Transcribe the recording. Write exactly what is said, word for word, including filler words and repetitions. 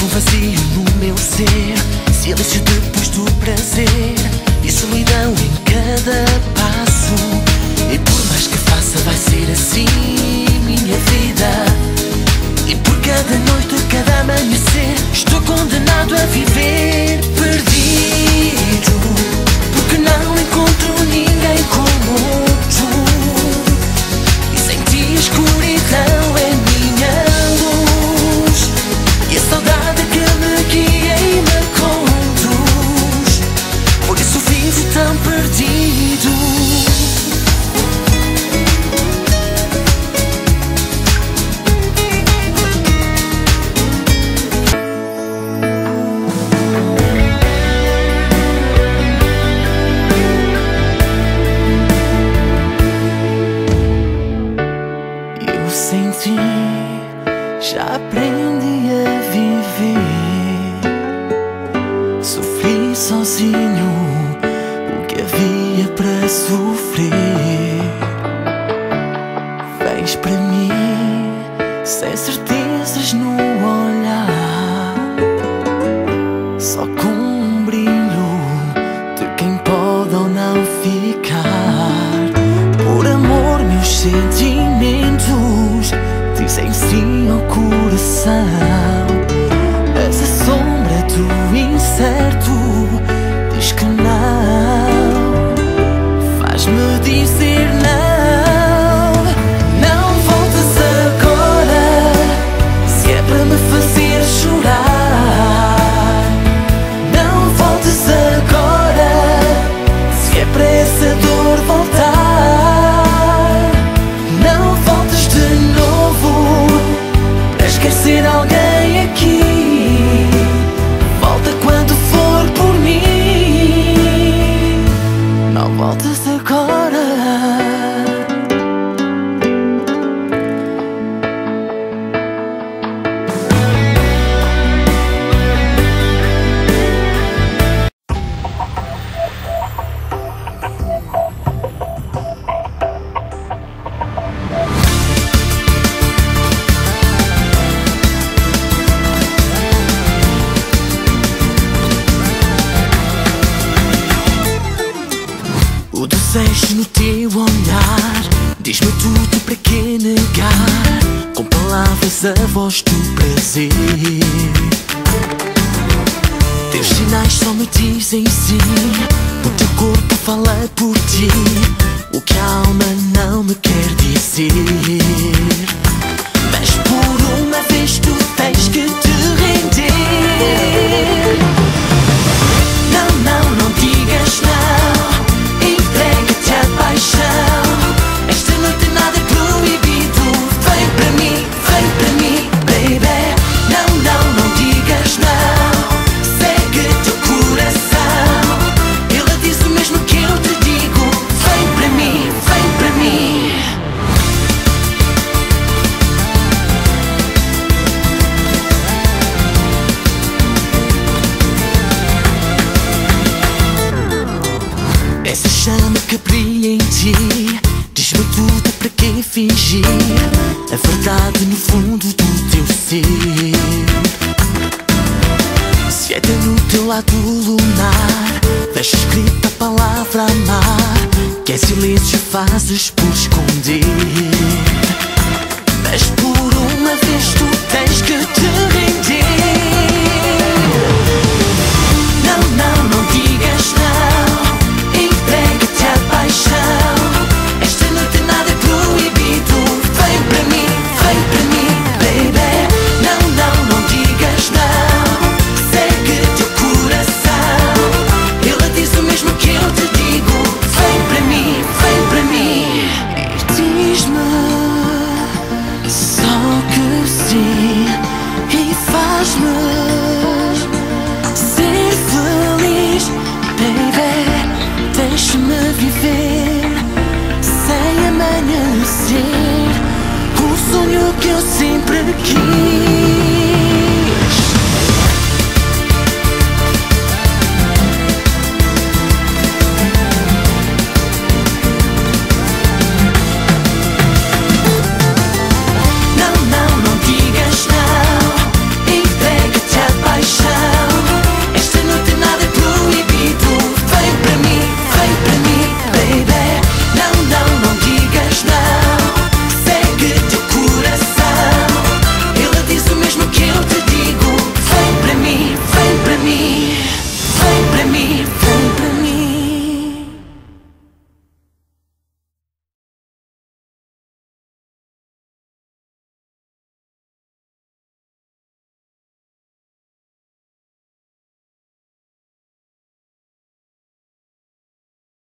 vazio no meu ser, silêncio depois do prazer e solidão em cada passo. E por mais que faça vai ser assim minha vida. E por cada noite, cada amanhecer, estou condenado a viver perdido, porque não encontro ninguém como tu. E sem ti a escuridão é minha luz, e a saudade que me guia e me conduz. Por isso vivo tão perdido. Sem ti já aprendi a viver. Sofri sozinho o que havia para sofrer. Vens para mim sem certezas no olhar, só com um brilho de quem pode ou não ficar. Por amor meus sentimentos dizem sim ao coração, mas a sombra do incerto diz que não. Faz-me dizer não, não voltes agora, se é para me fazer chorar. Não voltes agora, se é para essa dor voltar. Ser alguém aqui, volta quando for por mim. Não voltes agora. O desejo no teu olhar diz-me tudo, para que negar? Com palavras a voz do prazer. Teus sinais só me dizem sim, o teu corpo fala por ti, o que a alma não me quer dizer. Mas por uma vez tu tens que te render. Não, não, não digas não, entrega-te à paixão. Esta noite nada é proibido. Vem para mim, vem para mim, baby. Não, não, não digas não, segue teu coração. Ele diz o mesmo que eu te digo. Vem para mim, vem para mim. Essa chama que brilha em ti diz-me tudo, para que fingir? A verdade no fundo do teu ser. Se é no teu lado lunar, deixa escrita a palavra amar, que em silêncio fazes por esconder. Mas por uma vez tu tens que te render. Não, não, não digas não, entrega-te à paixão. Esta noite nada é proibido. Vem para mim, vem para mim, baby. Não, não, não digas não, segue teu coração. Ele diz o mesmo que eu te digo. Vem para mim, vem para mim. E diz-me só que sim, e faz-me